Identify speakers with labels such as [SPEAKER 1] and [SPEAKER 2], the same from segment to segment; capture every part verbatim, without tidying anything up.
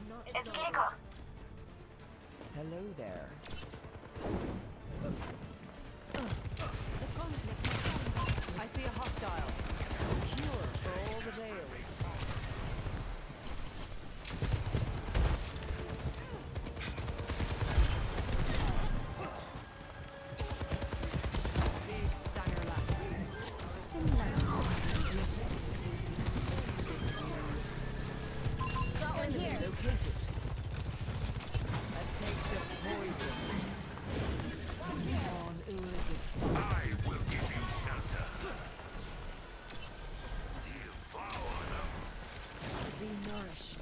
[SPEAKER 1] not.
[SPEAKER 2] It's Kiriko.
[SPEAKER 3] Hello there.
[SPEAKER 1] The conflict.
[SPEAKER 3] I see a hostile. Cure for all the tales. Big stanger lap.
[SPEAKER 1] Got one
[SPEAKER 3] Enemy
[SPEAKER 1] here.
[SPEAKER 3] located. A taste of poison. On Ulrich.
[SPEAKER 4] I will give you shelter. Devour them.
[SPEAKER 3] Be nourished.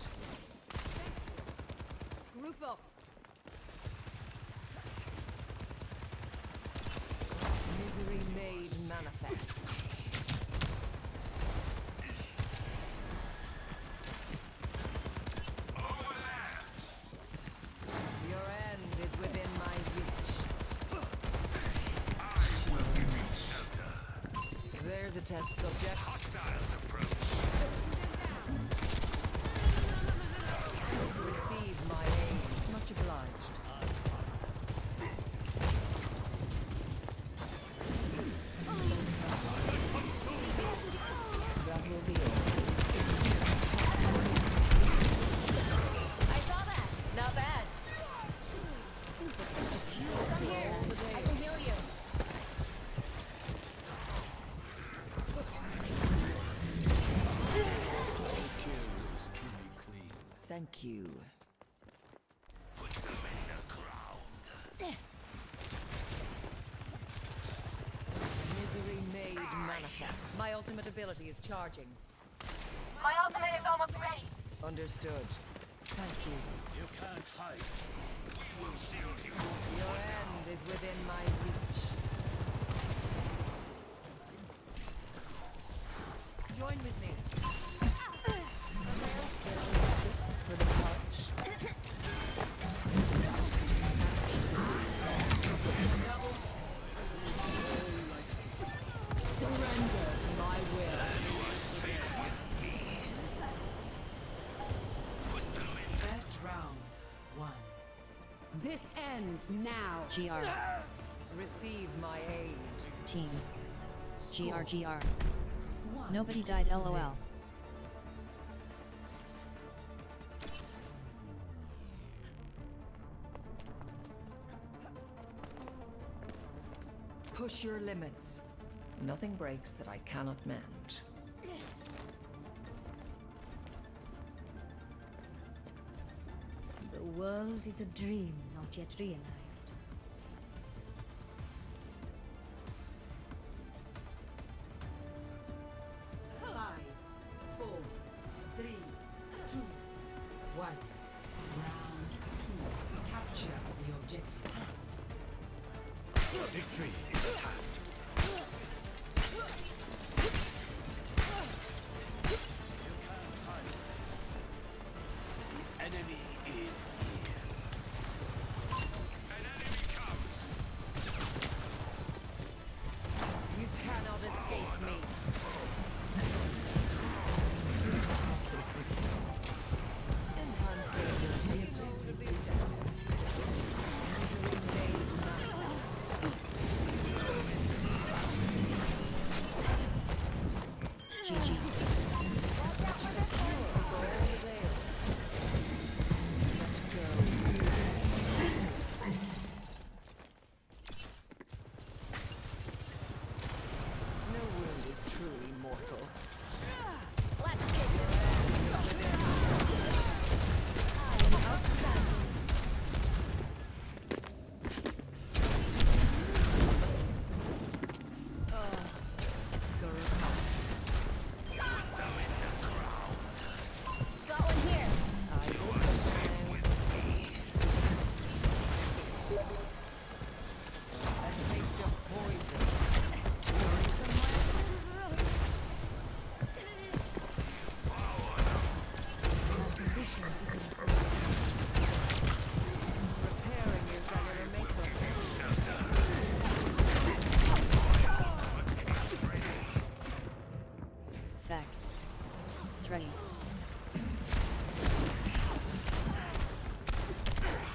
[SPEAKER 1] Group up.
[SPEAKER 3] Misery made manifest.
[SPEAKER 4] Over there.
[SPEAKER 3] Your end is within my reach.
[SPEAKER 4] I will give you shelter.
[SPEAKER 3] There's a test subject.
[SPEAKER 4] Hostiles approach.
[SPEAKER 3] Receive my aid. Much obliged. That will be all.
[SPEAKER 1] I saw that. Not bad. Come here. I can heal you.
[SPEAKER 3] Thank you.
[SPEAKER 4] Put them in the ground.
[SPEAKER 3] Misery made manifest. My ultimate ability is charging.
[SPEAKER 2] My ultimate is almost ready.
[SPEAKER 3] Understood. Thank you.
[SPEAKER 4] You can't hide. We will shield you.
[SPEAKER 3] Your end is within my reach. Join with me. For the touch. Surrender to my will.
[SPEAKER 5] First round, one.
[SPEAKER 1] This ends now.
[SPEAKER 6] G R.
[SPEAKER 3] Receive my aid.
[SPEAKER 6] Team. G R G R.
[SPEAKER 5] One.
[SPEAKER 6] Nobody died LOL.
[SPEAKER 3] Push your limits. Nothing breaks that I cannot mend.
[SPEAKER 1] The world is a dream not yet realized.
[SPEAKER 5] Five, four, three, two, one. Round two. Capture the objective.
[SPEAKER 4] Victory is at hand. Enemy is here. An enemy comes.
[SPEAKER 3] You cannot escape me.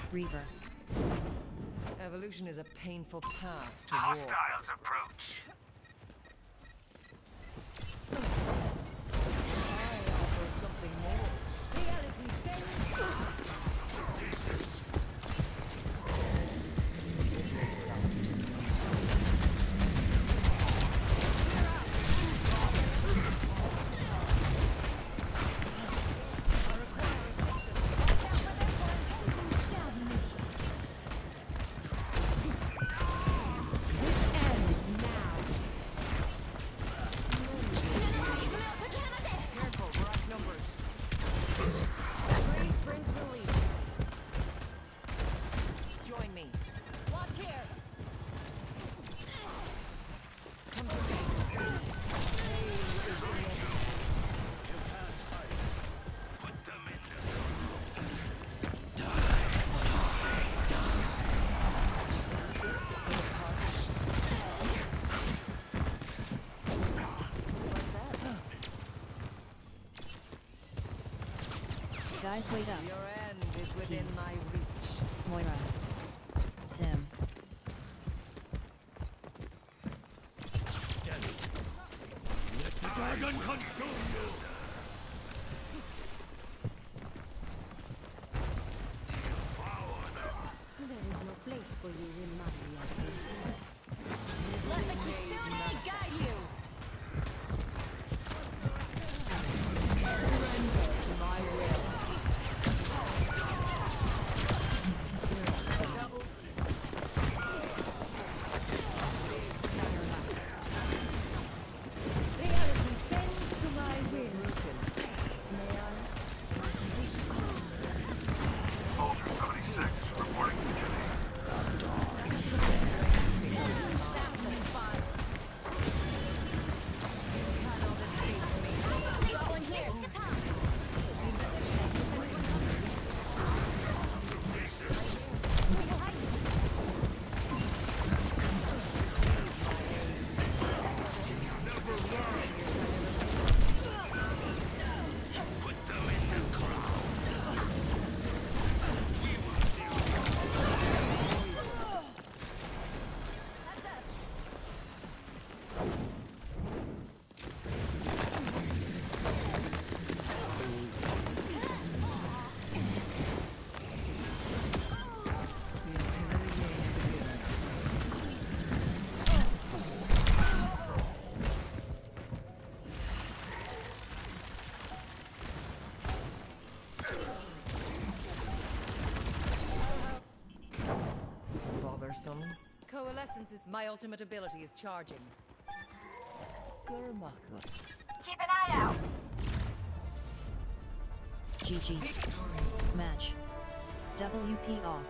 [SPEAKER 6] Reaver.
[SPEAKER 3] Evolution is a painful path to war.
[SPEAKER 4] Hostiles approach.
[SPEAKER 3] I offer something more. Reality bends.
[SPEAKER 4] Jesus.
[SPEAKER 3] Careful, we're outnumbered. Grace brings relief. Join me. Watch here. Come to me.
[SPEAKER 4] Put them in the
[SPEAKER 6] Guys, wait up.
[SPEAKER 3] Your end is within
[SPEAKER 6] Peace.
[SPEAKER 3] my reach.
[SPEAKER 6] Moira. Sim.
[SPEAKER 4] steady. Let the dragon consume you. Devour them.
[SPEAKER 1] There is no place for you in my reality.
[SPEAKER 2] Let the Kitsune guide you!
[SPEAKER 3] To my will.
[SPEAKER 1] Reality bends to my will. May I?
[SPEAKER 4] Soldier seventy-six, reporting to duty.
[SPEAKER 2] That's the spot.
[SPEAKER 4] Put them in the ground.
[SPEAKER 3] Bothersome. Coalescence is my ultimate ability is charging. Gurmakut.
[SPEAKER 2] Keep an eye out!
[SPEAKER 6] G G. Match. W P off.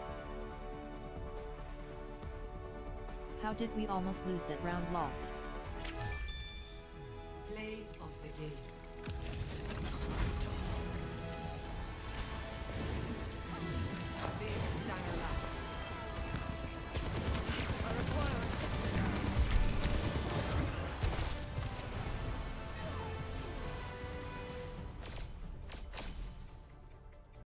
[SPEAKER 6] How did we almost lose that round loss?
[SPEAKER 5] Play of the game.
[SPEAKER 3] Big Stanger Lap.